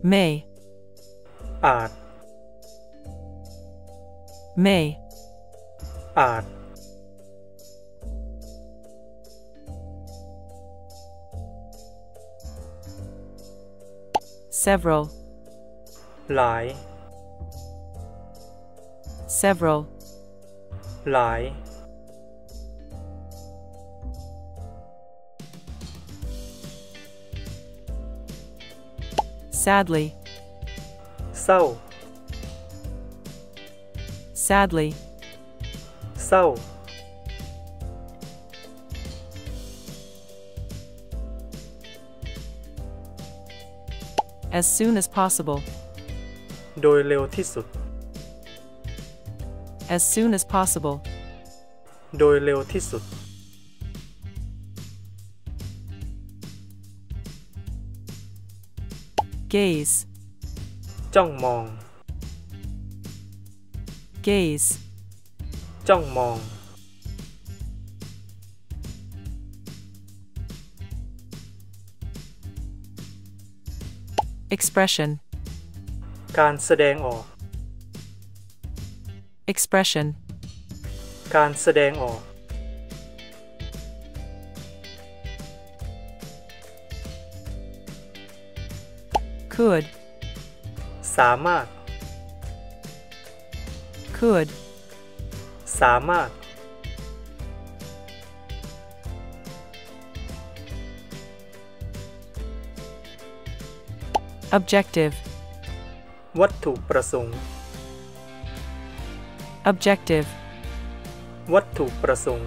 may อาจ may อาจ several หลาย several หลาย sadly เศร้า sadly เศร้า as soon as possible โดยเร็วที่สุด as soon as possible โดยเร็วที่สุด gaze จ้องมอง gaze จ้องมอง expression การแสดงออก expression การแสดงออก could สามารถ could สามารถ objective วัตถุประสงค์ objective วัตถุประสงค์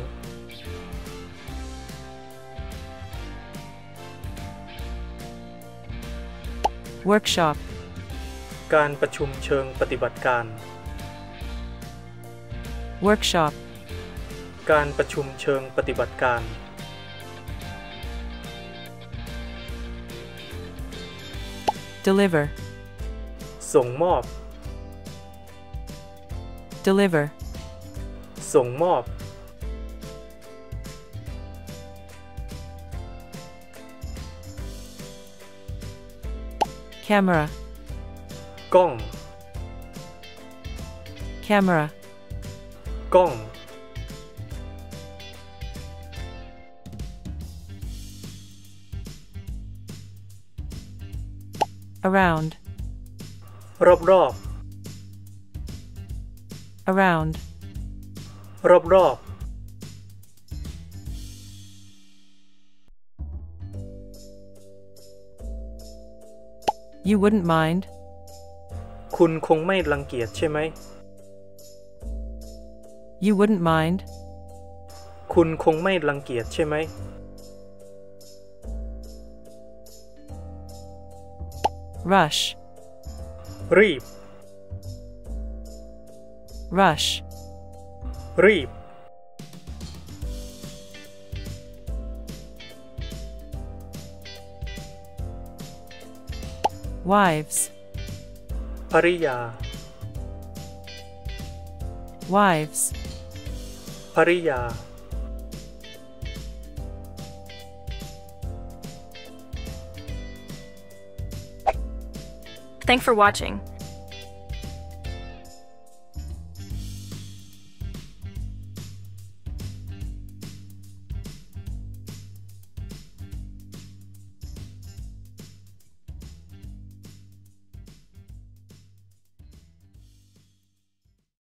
workshop การประชุมเชิงปฏิบัติการ workshop การประชุมเชิงปฏิบัติการ deliver ส่งมอบ deliver ส่งมอบ camera กล้อง camera กล้อง around รอบรอบ around รอบรอบ you wouldn't mind คุณคงไม่รังเกียจใช่ไหม you wouldn't mind คุณคงไม่รังเกียจใช่ไหม rush รีบ rush รีบ wives ภริยา wives ภริยา Thanks for watching.